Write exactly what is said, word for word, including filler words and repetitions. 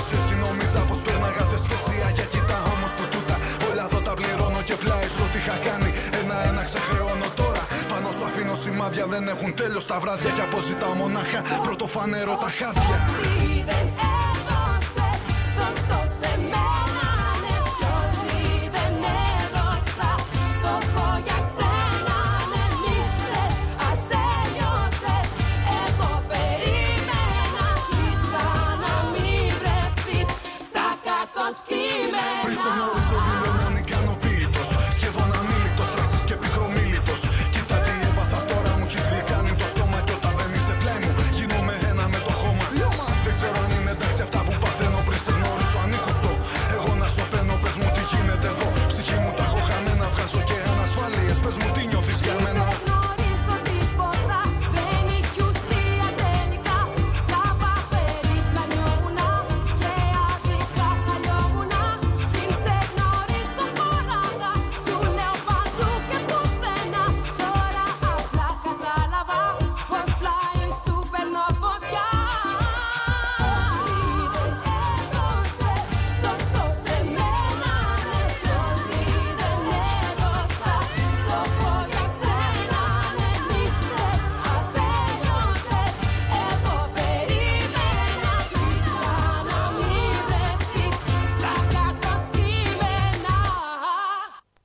έτσι νόμιζα πως πέρναγα θεσπεσία. Για κοίτα όμως που τούτα όλα εδώ τα πληρώνω και πλάι σου ό,τι είχα κάνει ένα-ένα ξεχρεώνω τώρα. Πάνω σου αφήνω σημάδια, δεν έχουν τέλος τα βράδια κι αποζητάω μονάχα πρώτο φανερό τα χάδια. Ό,τι δεν έδωσες, δώσ' το σε μένα.